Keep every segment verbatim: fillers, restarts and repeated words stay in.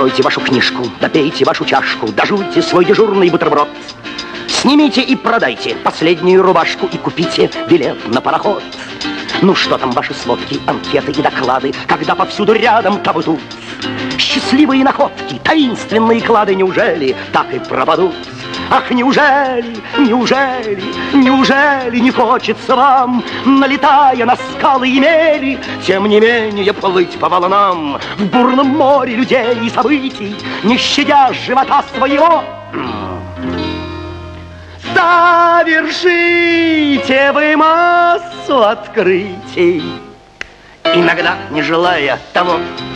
Откройте вашу книжку, допейте вашу чашку, дожуйте свой дежурный бутерброд. Снимите и продайте последнюю рубашку и купите билет на пароход. Ну что там ваши сводки, анкеты и доклады, когда повсюду рядом там и тут? Счастливые находки, таинственные клады, неужели так и пропадут? Ах, неужели, неужели, неужели не хочется вам, налетая на скалы и мели, тем не менее плыть по волнам в бурном море людей и событий, не щадя живота своего? Совершите вы массу открытий, иногда не желая того.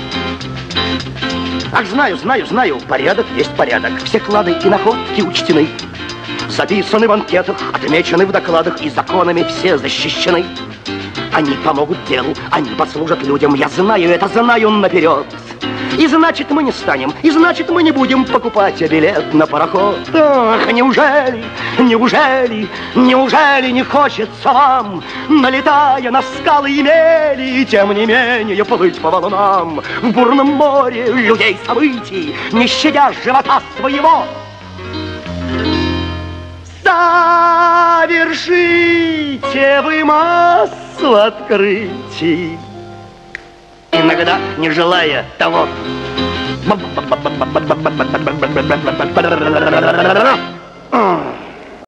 Ах, знаю, знаю, знаю, порядок есть порядок. Все клады и находки учтены, записаны в анкетах, отмечены в докладах, и законами все защищены. Они помогут делу, они послужат людям, я знаю это, знаю наперед. И значит мы не станем, и значит мы не будем покупать билет на пароход. Ах, неужели, неужели, неужели не хочется вам, налетая на скалы и мели, тем не менее плыть по волнам в бурном море людей событий, не щадя живота своего? Совершите вы массу открытий, иногда не желая того.